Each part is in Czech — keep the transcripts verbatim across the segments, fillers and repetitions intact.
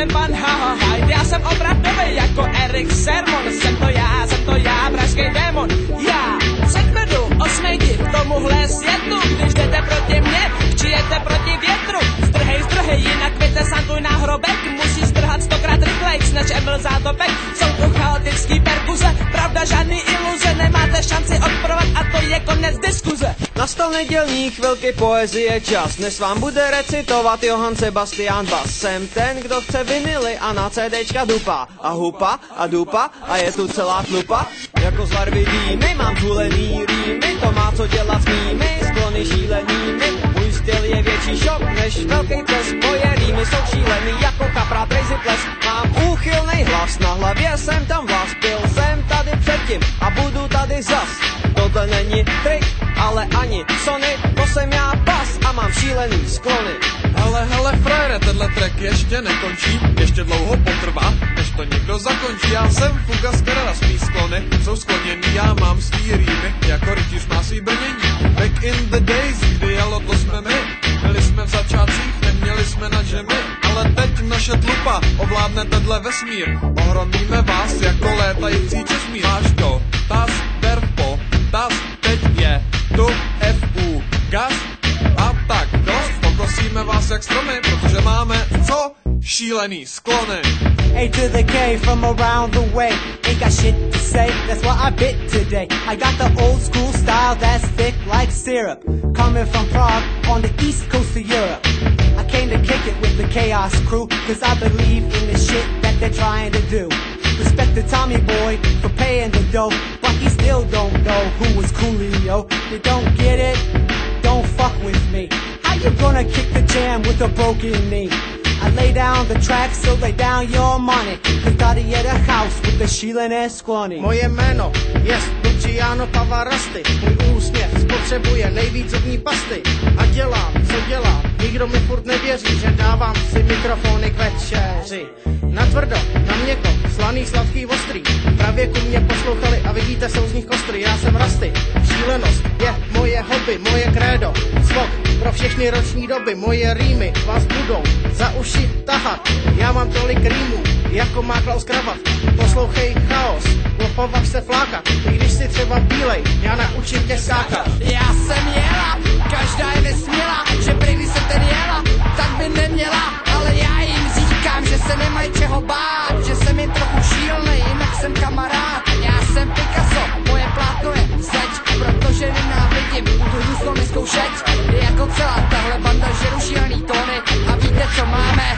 jsem pan Haha, já jsem opravdový jako Erik Sermon, jsem to já, jsem to já, pražský démon, já předvedu osmej div tomuhle světu, když jdete proti mně, přijete proti větru, zdrhej, zdrhej, jinak víte santuj na hrobek, musí zdrhat stokrát rychlejc, než Emil Zátopek, jsou tu chaotický perkuze, pravda žádný iluze, nemáte šanci odporovat a to je konec diskuze. Nastal nedělní chvilky poezie čas, dnes vám bude recitovat Johann Sebastian Bach. Jsem ten, kdo chce vinily a na CDčka dupa a hupa a dupa a je tu celá tlupa. Jako z larvy dýmy mám tulený rýmy, to má co dělat s mými sklony šílenými. Můj styl je větší šok než velký ples, moje rýmy jsou šílený jako kapra Crazy Ples. Mám úchylnej hlas, na hlavě jsem tam vlas, byl jsem tady předtím a budu tady zas. Tohle není trik, ale ani Sony, to jsem já bas a mám šílený sklony. Hele, hele, frajere, tenhle track ještě nekončí, ještě dlouho potrvá, než to někdo zakončí. Já jsem Fugas, která svý sklony jsou skloněný, já mám svý rýmy, jako rytíř má svý brnění. Back in the days, kdy jelo to jsme my, byli jsme v začátcích, neměli jsme na džemy, ale teď naše tlupa ovládne tenhle vesmír. Ohromíme vás jako létající česmír. Máš to, tas, terpo, tas, teď je tu F U, gas a tak dost. Pokosíme vás jak stromy, protože máme co? Šílený sklony. A to the K from around the way. Ain't got shit to say, that's what I bit today. I got the old school style that's thick like syrup, coming from Prague on the east coast of Europe. I came to kick it with the Chaos crew, cause I believe in the shit that they're trying to do. Respect the Tommy boy for paying the dough, but he still don't know who was Coolio. You don't get it? Don't fuck with me. How you gonna kick the jam with a broken knee? I lay down the track, so lay down your money, cause tady jede house with the šílené sklony. Moje jméno je Luciano Pavarasty, můj úsměv spotřebuje nejvíc zubní pasty. A dělám, co dělám, nikdo mi furt nevěří, že dávám si mikrofony k večeři. Natvrdo, na měko, slaný, sladký, ostrý. Pravěku mě poslouchali a vidíte, jsou z nich kostry. Já jsem Rasty, šílenost je moje hobby, moje krédo. Svok pro všechny roční doby, moje rýmy vás budou za uši tahat. Já mám tolik rýmů, jako má Klaus Kravat. Poslouchej chaos, opovaž se flákat. I když si třeba bílej, já naučím tě skákat. Já jsem jela, každá je nesměla, že prý když se ten jela, tak by neměla. Ale já jim říkám, že se nemají čeho bát, že jsem jen trochu šílnej, jinak jsem kamarád. Já jsem Picasso, moje plátno je zeď, protože nenávidím tu huslonickou šeť. Jako celá tahle banda žeru šílený tóny a víte, co máme?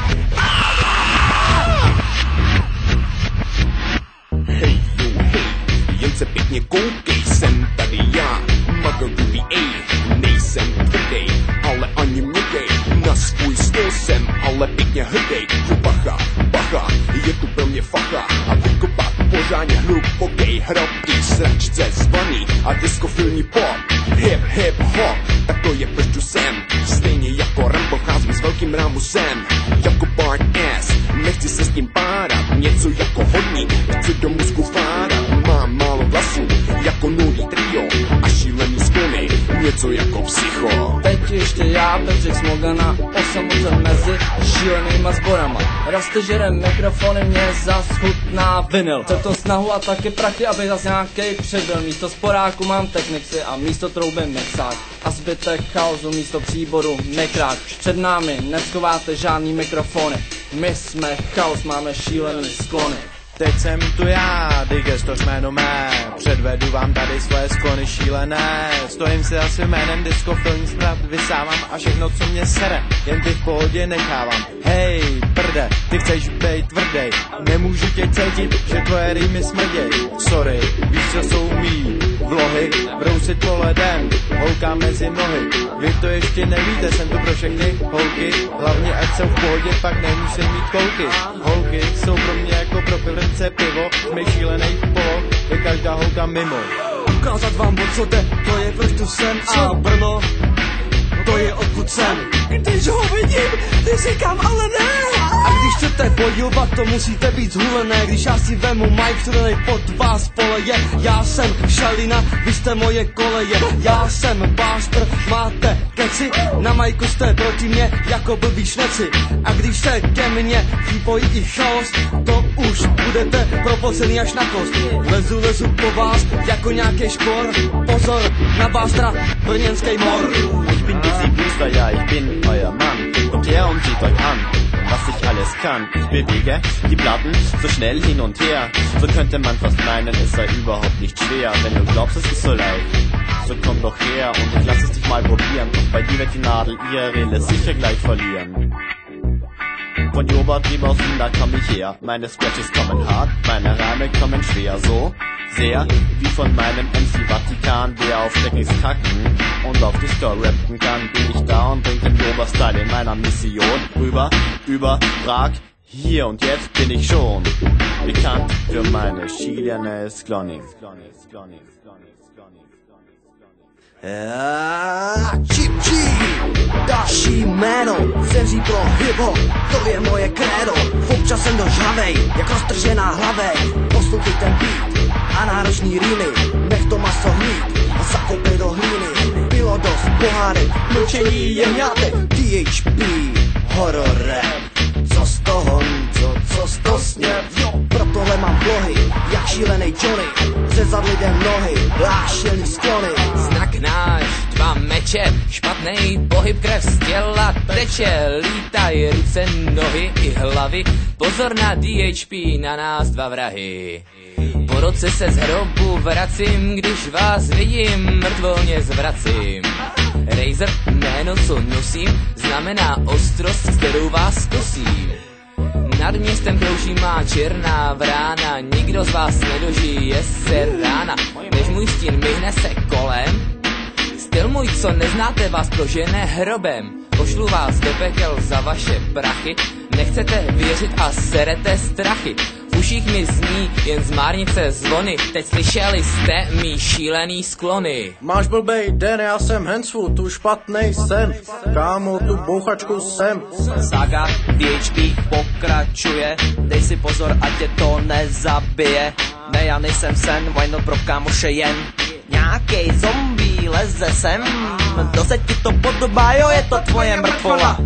Hej, jo, hej, jen se pěkně koukej, jsem tady já, Magoduvi, ej, nejsem tvrdej, ale ani měkkej, na svůj styl jsem, ale pěkně hrdej, jo bacha, bacha, je tu pro mě facha, a vykopat pořádně hlubokej hrob, i sračce zvaný a diskofilní pop, hip, hip, hop, tak to je proč tu jsem, stejně jako Rambo cházím s velkým rámusem, jako Bart S, nechci se s tím párat, něco jako hodný, chci do mozku fárat, mám málo vlasů, jako nulý trio, a šílený sklony, něco jako psycho. Teď ještě já, Petřek Smogana, osamocen mezi šílenýma sborama. Rasty žere mikrofony, mě zas chutná vinyl. Chce to snahu a taky prachy, aby zas nějakej přibyl. Místo sporáku mám technixy a místo trouby mixák. A zbytek chaosu místo příboru mikrák. Před námi neschováte žádný mikrofony. My jsme chaos, máme šílený sklony. Teď jsem tu já, Digestoř jméno mé, předvedu vám tady svoje sklony šílené. Stojím si asi jménem diskofilní smrad, vysávám a všechno, co mě sere, jen ty v pohodě nechávám. Hej, prde, ty chceš bejt tvrdej, nemůžu tě cítit, že tvoje rýmy smrděj. Sorry, víš, co jsou mý vlohy, brousit po ledem, holka mezi nohy. Vy to ještě nevíte, jsem tu pro všechny holky, hlavně ať jsou v pohodě, pak nemusím mít kolky. Holky jsou pro mě jako pro pivrnce pivo, jsme šílenej polo, je každá holka mimo. Ukázat vám, o co jde, to je proč tu jsem a Brno, to je odkud jsem. Když ho vidím, ty říkám, ale ne. A když chcete bojovat, to musíte být zhulené. Když já si vemu mic, který pod vás poleje. Já jsem šalina, vy jste moje koleje. Já jsem bástr, máte ke nechci, na majku jste proti mě jako blbý šneci. A když se ke mně připojí i chaos, to už budete propocený až na kost. Lezu, lezu po vás jako nějaký škor, pozor na bástra, brněnský mor. Ich bin Dixie Booster, ja, ich bin euer Mann. Kommt her und seht euch an, was ich alles kann. Ich bewege die Platten so schnell hin und her. So könnte man fast meinen, es sei überhaupt nicht schwer. Wenn du glaubst, es ist so leicht, so komm doch her und ich lass es dich mal probieren. Doch bei dir wird die Nadel ihre Rille sicher gleich verlieren. Von Jobertrieb aus Wien, da komm ich her. Meine Scratches kommen hart, meine Reime kommen schwer. So sehr wie von meinem M C Vatikan, der auf Technics kacken und auf Disco rappen kann. Bin ich da und bring den Jober-Style in meiner Mission rüber, über Prag. Hier und jetzt bin ich schon bekannt für meine chilene Skloning. Čip, čip, další jméno, zemří pro hip-hop, to je moje krédo. Občas jsem dost žhavej, jak roztržená hlavej. Poslouchej ten beat a náročný rýmy, nech to maso hlíd a zakoupej do hlíny. Bylo dost pohádek, mlčení je mňátek. D H P, horor rap, co z toho, co, co z toho sněv. Pro tohle mám vlohy, jak šílenej Johnny, řezat lidem nohy, lášelný sklony. Znak náš, dva meče, špatnej pohyb, krev z těla teče, lítaj ruce, nohy i hlavy, pozor na D H P, na nás dva vrahy. Po roce se z hrobu vracím, když vás vidím, mrtvolně zvracím. Razer, jméno, co nosím, znamená ostrost, kterou vás zkusím. Nad městem krouží má černá vrána, nikdo z vás nedožije se rána, než můj stín myhne se kolem. Styl můj, co neznáte, vás prožene hrobem. Pošlu vás do pekel za vaše prachy, nechcete věřit a serete strachy. V uších mi zní jen zmárnice zvony, teď slyšeli jste mý šílený sklony. Máš blbej den, já jsem Hensfu, tu špatnej sen. Kámo, tu bouchačku jsem. Saga D H P pokračuje, dej si pozor, ať tě to nezabije. Ne, já nejsem sen, wine pro kámoše jen. Nějakej zombie leze sem, kdo se ti to podobá, jo, je to tvoje mrtvola.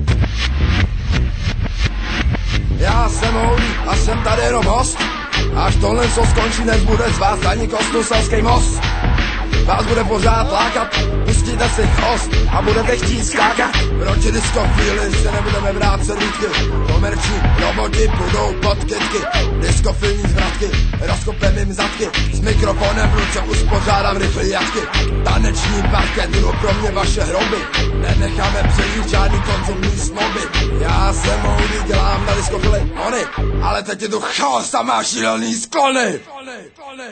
Já jsem Houdí a jsem tady jenom host. Až tohle co skončí, nezbude z vás ani kostnuselský most. Vás bude pořád lákat, pustíte si chvost a budete chtít skákat. Proti disco chvíli se nebudeme brát servítky. Komerční roboti budou pod kytky. Discofilní zvratky, rozkopem jim zadky. S mikrofonem v ruce uspořádám rychlý jatky. Taneční parket budou pro mě vaše hroby. Nenecháme přejít žádný konzumní snoby. Já jsem Houdí, dělám na discofily ony, ale teď je tu chaos a má šílený sklony.